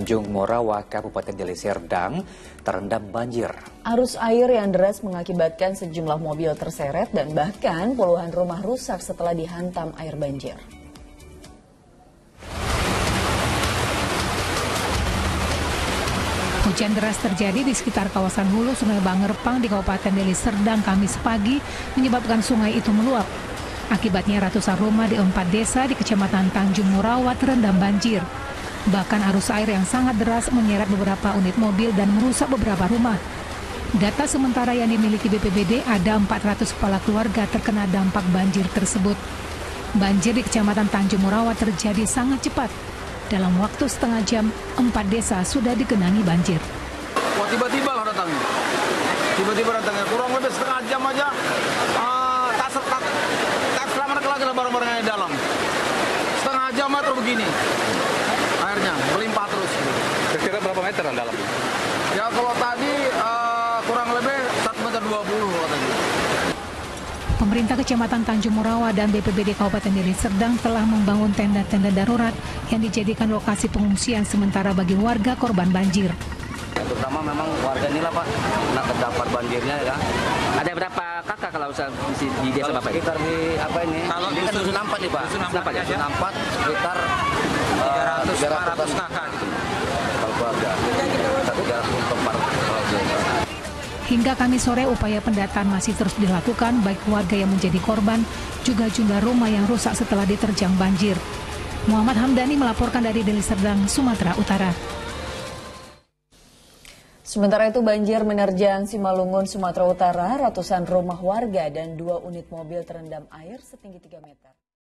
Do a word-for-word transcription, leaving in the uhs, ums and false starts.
Tanjung Morawa, Kabupaten Deli Serdang, terendam banjir. Arus air yang deras mengakibatkan sejumlah mobil terseret dan bahkan puluhan rumah rusak setelah dihantam air banjir. Hujan deras terjadi di sekitar kawasan hulu Sungai Bangerpang di Kabupaten Deli Serdang Kamis pagi menyebabkan sungai itu meluap. Akibatnya ratusan rumah di empat desa di Kecamatan Tanjung Morawa terendam banjir. Bahkan arus air yang sangat deras menyeret beberapa unit mobil dan merusak beberapa rumah. Data sementara yang dimiliki B P B D ada empat ratus kepala keluarga terkena dampak banjir tersebut. Banjir di Kecamatan Tanjung Morawa terjadi sangat cepat. Dalam waktu setengah jam, empat desa sudah digenangi banjir. Wah, tiba-tiba lah datangnya. Tiba-tiba datangnya, kurang lebih setengah jam aja. Uh, tak, tak, tak selamat lagi lah barang-barangnya di dalam. Setengah jam terus begini. Airnya melimpah terus. Kira-kira berapa meter yang dalam? Ya kalau tadi uh, kurang lebih satu meter dua puluh katanya. Pemerintah Kecamatan Tanjung Morawa dan B P B D Kabupaten Deli Serdang telah membangun tenda-tenda darurat yang dijadikan lokasi pengungsian sementara bagi warga korban banjir. Terutama memang warga ini lah Pak, nak terdapat banjirnya ya. Ada berapa kakak kalau di, di desa Bapak? Sekitar di apa ini? Kalau ini kan dusun Ampat nih Pak. Dusun Ampat, ya? Dusun Ampat sekitar tiga ratus lima ratus kakak gitu. Kalau keluarga. tiga ratus empat ratus. Hingga Kamis sore upaya pendataan masih terus dilakukan baik warga yang menjadi korban juga jumlah rumah yang rusak setelah diterjang banjir. Muhammad Hamdani melaporkan dari Deli Serdang, Sumatera Utara. Sementara itu banjir menerjang Simalungun, Sumatera Utara, ratusan rumah warga dan dua unit mobil terendam air setinggi tiga meter.